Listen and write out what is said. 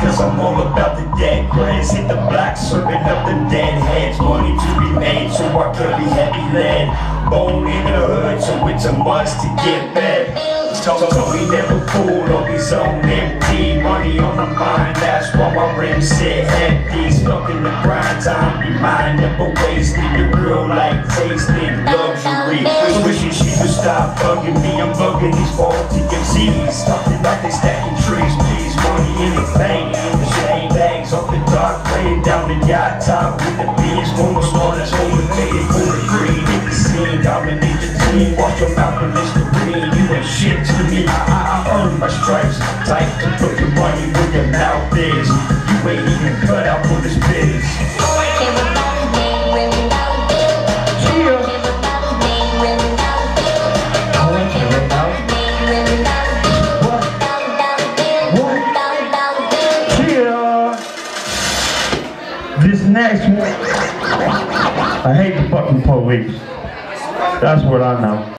cause I'm all about the dead grass. Hit the block, serving up the dead heads. Money to be made, so I can be heavy lead. Bone in the hood, so it's a must to get fed. So we never fool, always on empty. Money on my mind, that's why my rims sit empty. Stuck in the grind, time be mine, never wasted. The girl like tasting luxury. Wishing she would stop bugging me. I'm bugging these faulty MCs. Talking about they stacking trees, please. Money in the bank, in the shade bags off the dock, laying down the yacht top with the beans. One was one that's motivated for the green. Hit the scene, dominate the team. Watch your mouth and Listerine. You ain't shit to me. I earn my stripes. Tight to put your money where your mouth is. You ain't even cut out for this biz. This next one, I hate the fucking police. That's what I know.